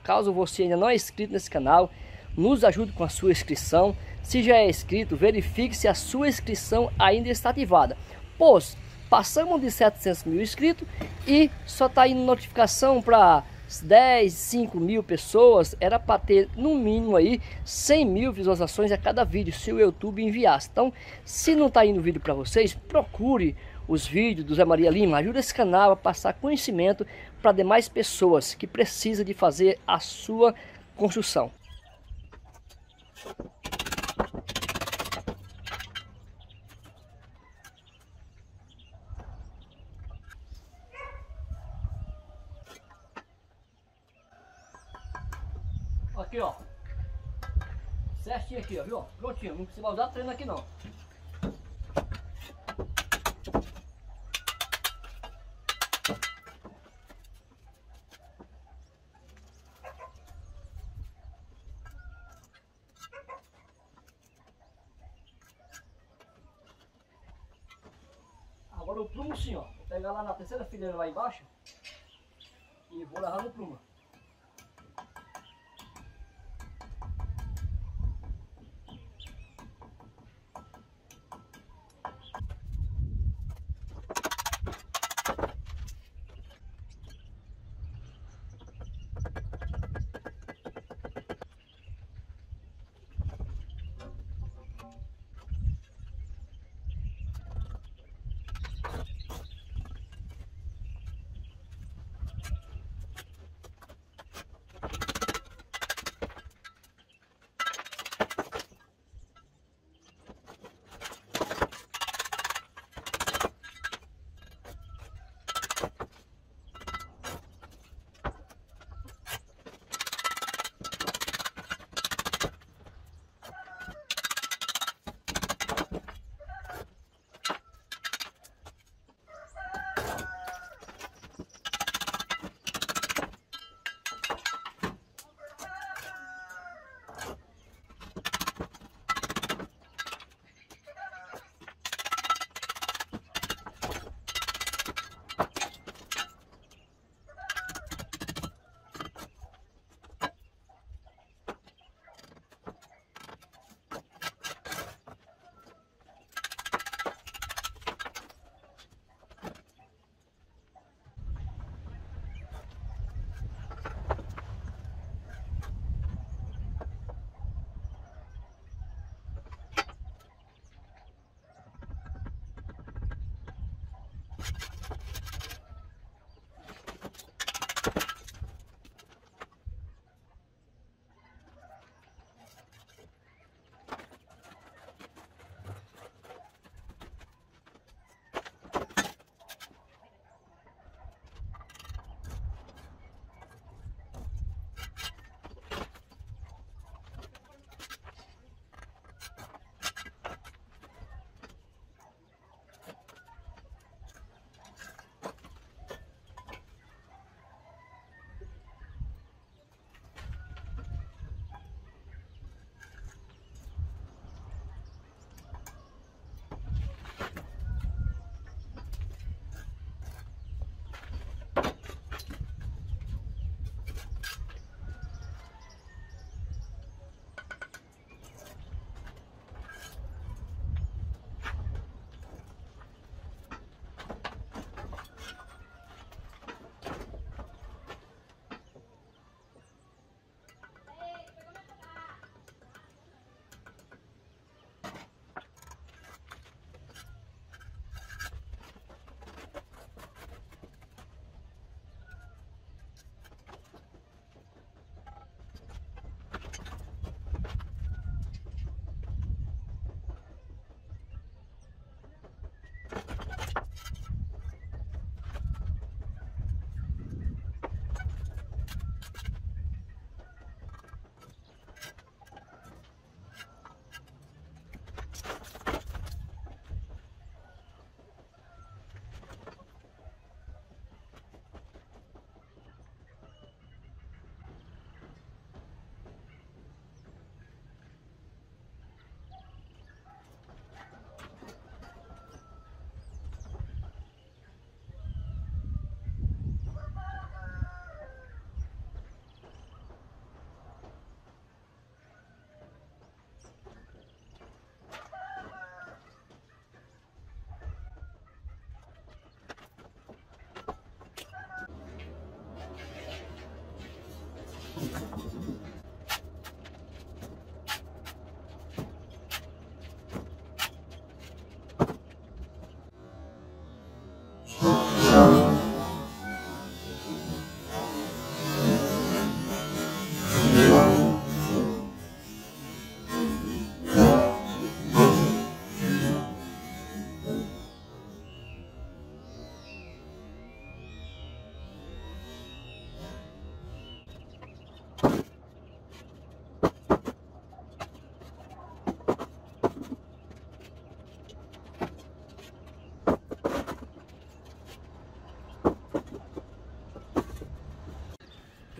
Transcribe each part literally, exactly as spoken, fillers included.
Caso você ainda não é inscrito nesse canal, nos ajude com a sua inscrição. Se já é inscrito, verifique se a sua inscrição ainda está ativada, pois passamos de setecentos mil inscritos e só está indo notificação para dez, cinco mil pessoas. Era para ter no mínimo aí cem mil visualizações a cada vídeo se o YouTube enviasse. Então, se não está indo vídeo para vocês, procure os vídeos do Zé Maria Lima. Ajude esse canal a passar conhecimento para demais pessoas que precisam de fazer a sua construção. Aqui, ó, certinho aqui, ó, viu? Prontinho, não precisa usar treino aqui não. Agora o prumo sim, ó, vou pegar lá na terceira fileira lá embaixo e vou levar no prumo.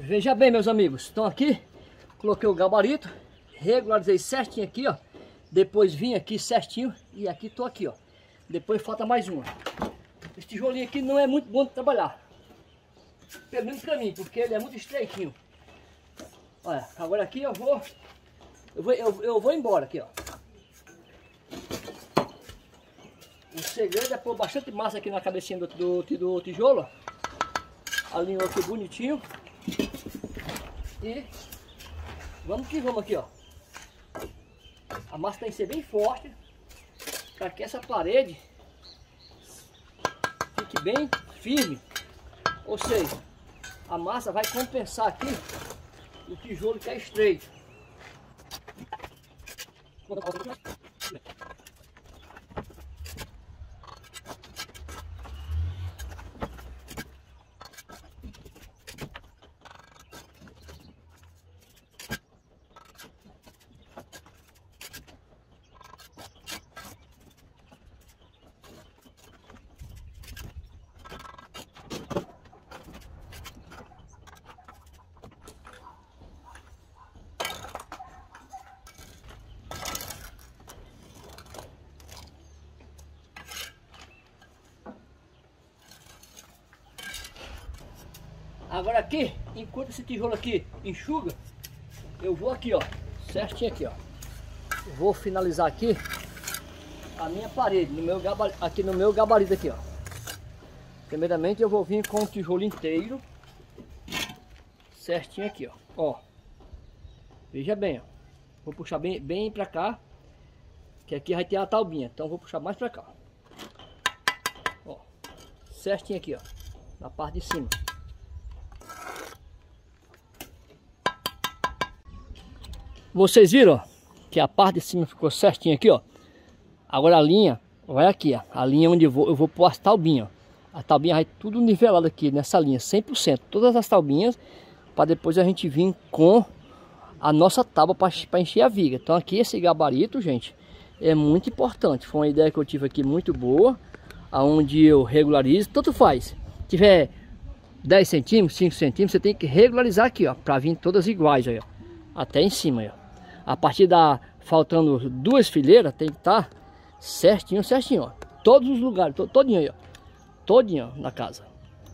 Veja bem, meus amigos, então aqui coloquei o gabarito, regularizei certinho aqui, ó. Depois vim aqui certinho e aqui tô aqui, ó. Depois falta mais uma. Esse tijolinho aqui não é muito bom de trabalhar, pelo menos pra mim, porque ele é muito estreitinho. Olha, agora aqui eu vou eu vou, eu, eu vou embora aqui, ó. O segredo é pôr bastante massa aqui na cabecinha do, do, do tijolo, ó. Alinhou aqui bonitinho. E vamos que vamos aqui, ó. A massa tem que ser bem forte para que essa parede fique bem firme. Ou seja, a massa vai compensar aqui o tijolo que é estreito. Agora aqui, enquanto esse tijolo aqui enxuga, eu vou aqui, ó, certinho aqui, ó. Vou finalizar aqui a minha parede, no meu gabarito, aqui no meu gabarito aqui, ó. Primeiramente eu vou vir com o tijolo inteiro, certinho aqui, ó. Ó, veja bem, ó. Vou puxar bem, bem pra cá, que aqui vai ter a taubinha, então vou puxar mais pra cá. Ó, certinho aqui, ó, na parte de cima. Vocês viram, ó, que a parte de cima ficou certinho aqui, ó. Agora a linha vai aqui, ó. A linha onde eu vou, eu vou pôr as taubinhas, ó. A taubinha vai tudo nivelado aqui nessa linha, cem por cento. Todas as taubinhas, para depois a gente vir com a nossa tábua para encher a viga. Então aqui esse gabarito, gente, é muito importante. Foi uma ideia que eu tive aqui muito boa, aonde eu regularizo, tanto faz. Se tiver dez centímetros, cinco centímetros, você tem que regularizar aqui, ó, para vir todas iguais aí, ó, até em cima aí, ó. A partir da faltando duas fileiras, tem que estar certinho, certinho, ó. Todos os lugares, to, todinho aí, ó. Todinho, ó, na casa.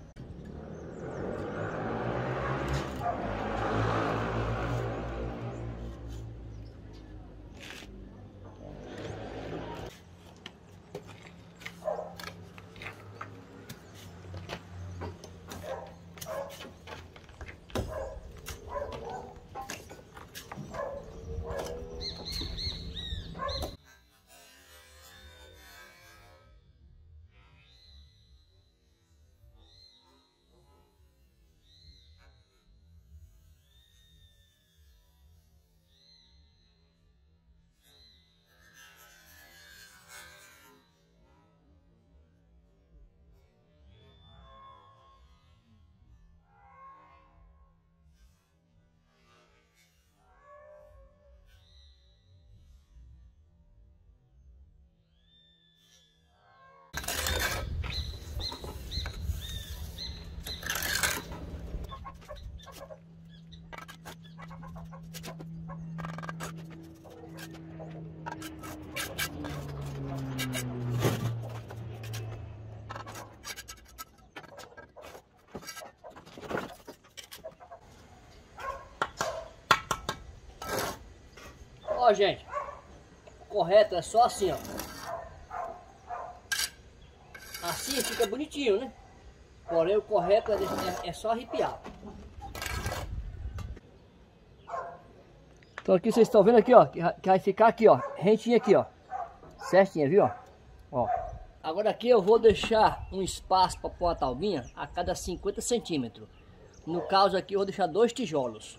Ó, gente, correto é só assim, ó. Assim fica bonitinho, né? Porém o correto é, é, é só arrepiar. Então aqui vocês estão vendo aqui, ó, que vai ficar aqui, ó, rentinho aqui, ó, certinho, viu, ó? Ó. Agora aqui eu vou deixar um espaço para pôr a taubinha a cada cinquenta centímetros. No caso aqui eu vou deixar dois tijolos.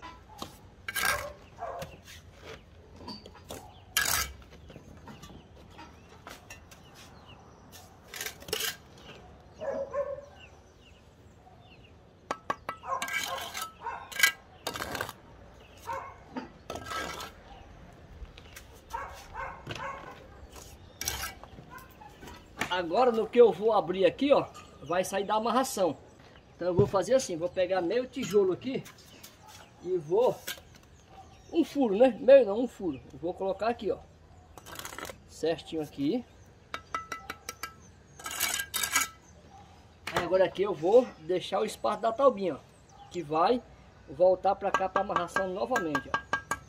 Agora no que eu vou abrir aqui, ó, vai sair da amarração. Então eu vou fazer assim, vou pegar meio tijolo aqui E vou... Um furo, né? Meio não, um furo. Eu vou colocar aqui, ó. Certinho aqui. Aí agora aqui eu vou deixar o espaço da taubinha, ó. Que vai voltar pra cá pra amarração novamente, ó.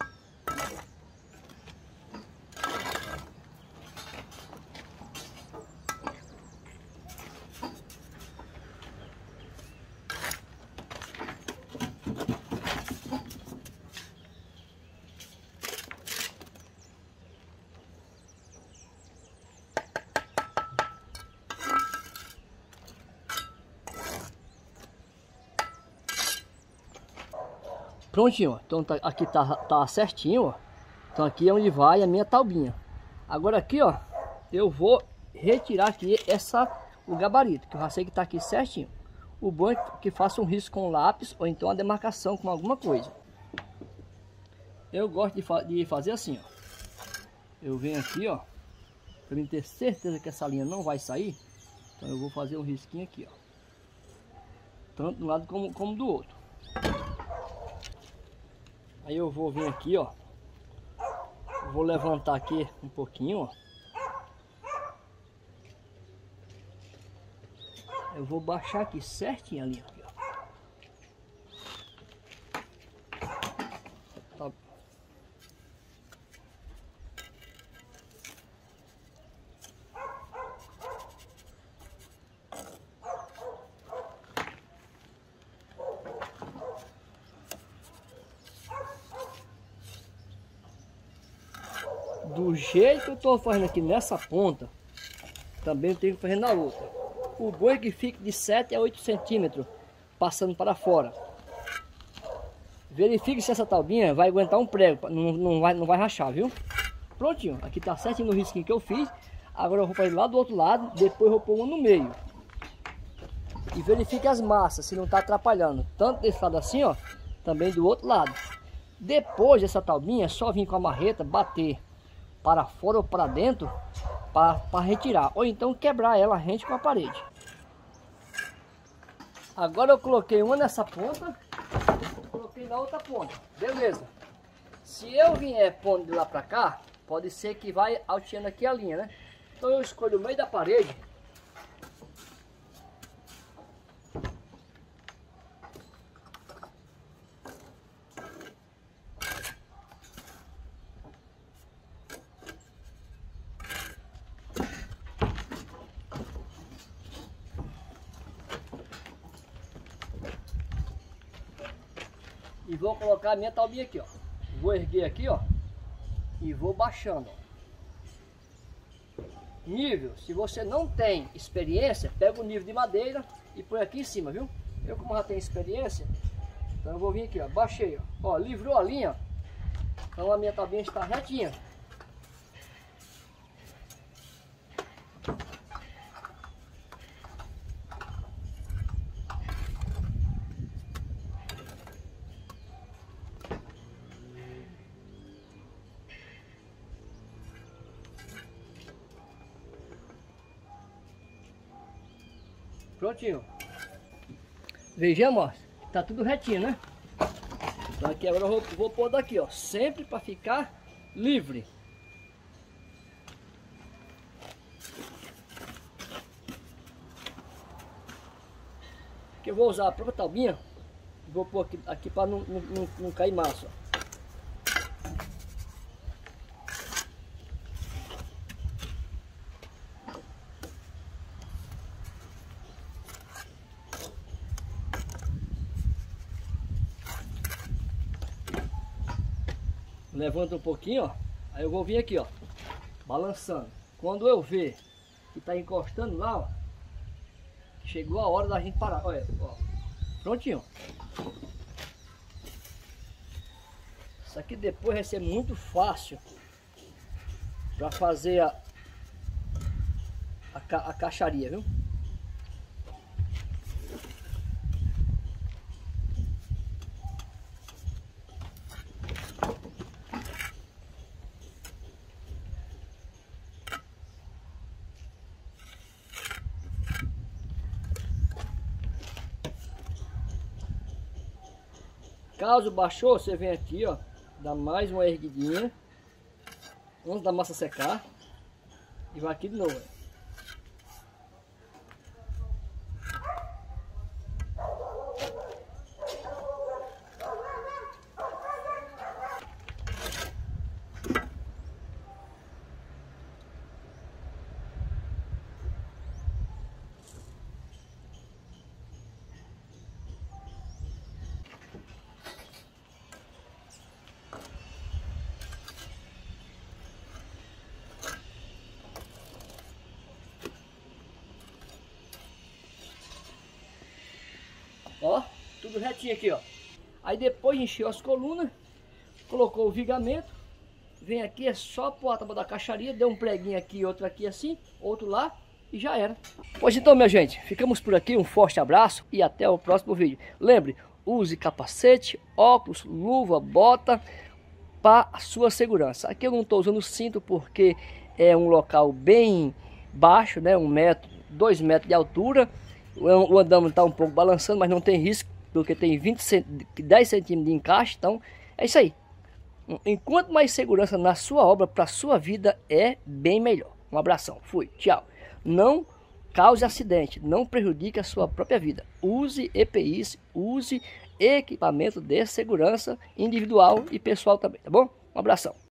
Prontinho, ó. Então tá, aqui tá, tá certinho, ó. Então aqui é onde vai a minha taubinha. Agora aqui, ó, eu vou retirar aqui essa, o gabarito, que eu já sei que tá aqui certinho. O bom é que faça um risco com lápis ou então a demarcação com alguma coisa. Eu gosto de, fa de fazer assim, ó. Eu venho aqui, ó, para mim ter certeza que essa linha não vai sair. Então eu vou fazer um risquinho aqui, ó. Tanto de um lado como, como do outro. Aí eu vou vir aqui, ó. Vou levantar aqui um pouquinho, ó. Eu vou baixar aqui certinho ali, ó. Tá. Do jeito que eu tô fazendo aqui nessa ponta, também eu tenho que fazer na outra. O bom é que fique de sete a oito centímetros passando para fora. Verifique se essa taubinha vai aguentar um prego, não, não, vai, não vai rachar, viu? Prontinho, aqui tá certinho no risquinho que eu fiz. Agora eu vou fazer lá do outro lado, depois eu vou pôr um no meio. E verifique as massas, se não tá atrapalhando. Tanto desse lado assim, ó, também do outro lado. Depois dessa taubinha, é só vir com a marreta, bater para fora ou para dentro, para retirar, ou então quebrar ela rente com a parede. Agora eu coloquei uma nessa ponta, coloquei na outra ponta, beleza. Se eu vier pondo de lá para cá, pode ser que vai alteando aqui a linha, né? Então eu escolho o meio da parede. E vou colocar a minha taubinha aqui, ó. Vou erguer aqui, ó. E vou baixando, ó. Nível, se você não tem experiência, pega o nível de madeira e põe aqui em cima, viu? Eu, como já tenho experiência, então eu vou vir aqui, ó. Baixei, ó. Ó, livrou a linha. Então a minha taubinha está retinha. Prontinho. Vejamos, ó, tá tudo retinho, né? Então aqui agora eu vou, vou pôr daqui, ó, sempre para ficar livre. Que eu vou usar a própria taubinha, vou pôr aqui, aqui para não, não, não cair massa. Levanta um pouquinho, ó. Aí eu vou vir aqui, ó, balançando. Quando eu ver que tá encostando lá, ó, chegou a hora da gente parar. Olha, ó, prontinho. Isso aqui depois vai ser muito fácil para fazer a, a, ca, a caixaria, viu? Caso baixou, você vem aqui, ó, dá mais uma erguidinha antes da massa secar e vai aqui de novo. Ó, tudo retinho aqui, ó. Aí depois encheu as colunas, colocou o vigamento, vem aqui, é só pôr a tábua da caixaria, deu um preguinho aqui, outro aqui assim, outro lá e já era. Pois então, minha gente, ficamos por aqui, um forte abraço e até o próximo vídeo. Lembre, use capacete, óculos, luva, bota para a sua segurança. Aqui eu não estou usando cinto porque é um local bem baixo, né, um metro, dois metros de altura. O andame está um pouco balançando, mas não tem risco, porque tem vinte, dez centímetros de encaixe, então é isso aí. Enquanto mais segurança na sua obra, para a sua vida, é bem melhor. Um abração, fui, tchau. Não cause acidente, não prejudique a sua própria vida. Use E P Is, use equipamento de segurança individual e pessoal também, tá bom? Um abração.